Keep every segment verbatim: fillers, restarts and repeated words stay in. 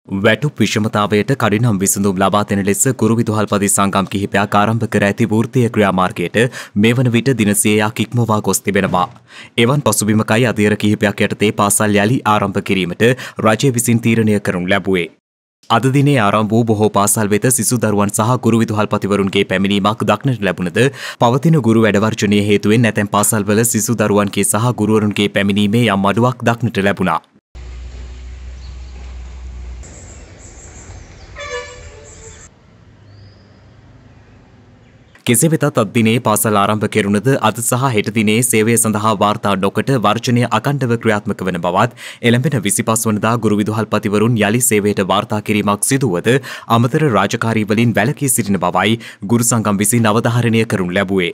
වැටුප් විෂමතාවයට කඩිනම් විසඳුම් ලබා දෙන ලෙස ගුරු විදුහල්පති සංගම් කිහිපයක් ආරම්භ කර ඇති වෘත්තීය ක්‍රියාමාර්ගයට මේ වන විට දින සියයක් ඉක්මවා ගොස් තිබෙනවා. එවන් පසුබිමකයි අධීර කිහිපයක් යටතේ පාසල් යළි ආරම්භ කිරීමට රජය විසින් තීරණය කරනු ලැබුවේ. අද දිනේ ආරම්භ වූ බොහෝ පාසල් වෙත සිසු දරුවන් සහ ගුරු විදුහල්පතිවරුන්ගේ පැමිණීමක් දක්නට ලැබුණද පවතින ගුරු වැඩවර්ජනය හේතුවෙන් ඇතැම් පාසල්වල සිසු දරුවන්ගේ සහ ගුරුවරුන්ගේ පැමිණීමේ යම් අඩුවක් දක්නට ලැබුණා. කෙසේ වෙතත් අද දිනේ පාසල් ආරම්භ කෙරුණද අද සහ හෙට දිනේ සේවය සඳහා වාර්තා නොකොට වර්ජනය අඛණ්ඩව ක්‍රියාත්මක වන බවත් එළඹෙන විසිපස් වනදා ගුරු විදුහල්පතිවරුන් යලි සේවයට වාර්තා කිරීමක් සිදුවද අමතර රාජකාරී වලින් වැළකී සිටින බවයි ගුරු සංගම් විසින් අවධාරණය කරනු ලැබුවේ.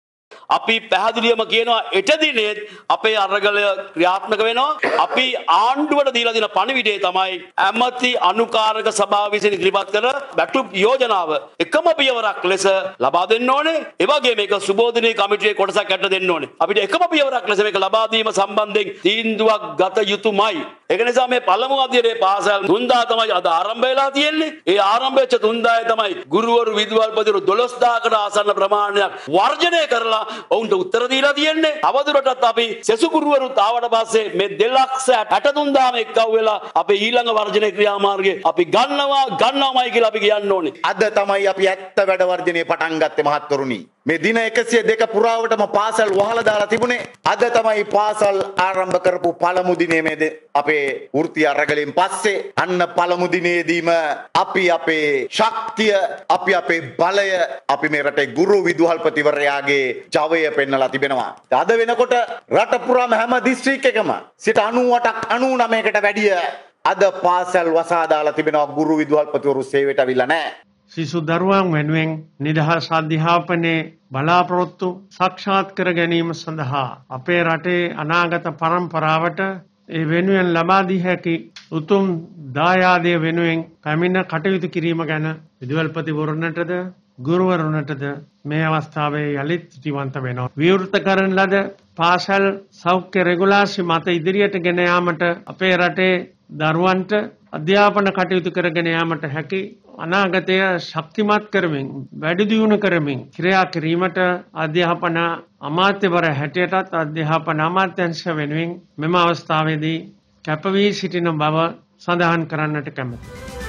අපි පැහැදිලිවම කියනවා හෙට දිනේ අපේ අරගල ක්‍රියාත්මක වෙනවා. අපි ආණ්ඩුවට දීලා දෙන පණිවිඩය තමයි ඇමති අනුකාරක සභාව විසින් ඉදිරිපත් කර වැටුප් යෝජනාව එකම පියවරක් ලෙස ලබා දෙන්න ඕනේ. ඒ වගේම මේක සුබෝධනී කමිටුවේ කොටසක් ඇට දෙන්න ඕනේ. අපිට එකම පියවරක් ලෙස මේක ලබා දීම සම්බන්ධයෙන් තීන්දුවක් ගත යුතුමයි. ඒක නිසා මේ පළමු අධ්‍යයනයේ පාසල් තුන්දා තමයි අද ආරම්භ වෙලා තියෙන්නේ. ඒ ආරම්භ වෙච්ච තුන්දායේ තමයි ගුරුවරු විදුහල්පතිවරු දොළොස් දාහකට ආසන්න ප්‍රමාණයක් වර්ජනය කරලා ඔවුන්ට උත්තර දීලා තියෙන්නේ. අවදුරටත් අපි සෙසු ගුරුවරුත් ආවට පස්සේ මේ දෙලක්ෂ අට තුන් දාම එක්කව වෙලා අපේ ඊළඟ වර්ජන ක්‍රියාමාර්ගය අපි ගන්නවා ගන්නවාමයි කියලා අපි කියන්න ඕනේ. අද තමයි අපි ඇත්ත වැඩ වර්ජනය පටන් ගත්තේ මහත්වරුනි. මේ දින එකසිය දෙක පුරාවටම පාසල් වහලා දාලා තිබුණේ. අද තමයි පාසල් ආරම්භ කරපු පළමු දිනේ මේ අපේ වෘත්තීය අරගලෙන් පස්සේ අන්න පළමු දිනේදීම අපි අපේ ශක්තිය අපි අපේ බලය අපි මේ රටේ ගුරු විදුහල්පතිවරයාගේ ජවය පෙන්නලා තිබෙනවා. අද වෙනකොට රට පුරාම හැම දිස්ත්‍රික් එකම සිට අනූඅටක් අනූනවයකට වැඩිය අද පාසල් වසා දාලා තිබෙනවා. ගුරු විදුහල්පතිවරු සේවයට අවිල්ලා නැහැ. සිසු දරුවන් වෙනුවෙන් නිදහස් අධ්‍යාපනයේ බලාපොරොත්තු සාක්ෂාත් කර ගැනීම සඳහා අපේ රටේ අනාගත පරම්පරාවට ඒ වෙනුවෙන් ලබා දී හැකි උතුම් දායාදය වෙනුවෙන් පැමිණ කටයුතු කිරීම ගැන විදුහල්පතිවරුන්ටද ගුරුවරුන්ටද මේ අවස්ථාවේ යලිත් ජීවන්ත වෙනවා. විවෘත කරන ලද පාසල් සෞඛ්‍ය රෙගුලාසි මත ඉදිරියට ගෙන යාමට අපේ රටේ දරුවන්ට අධ්‍යාපන කටයුතු කරගෙන යාමට හැකි අනාගතය ශක්තිමත් කරමින් වැඩි දියුණු කරමින් ක්‍රියා කිරීමට අධ්‍යාපන අමාත්‍යවර හැටියටත් අධ්‍යාපන අමාත්‍යංශ වෙනුවෙන් මෙම අවස්ථාවේදී කැපවී සිටින බව සඳහන් කරන්නට කැමැතියි.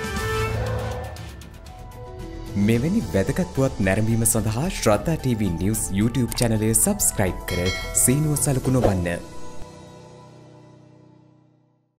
මෙවැනි වැදගත් පුවත් නැරඹීම සඳහා ශ්‍රද්ධා ටීවී නිවුස් YouTube චැනලය සබ්ස්ක්‍රයිබ් කර සීනුව සලකුණු වන්න.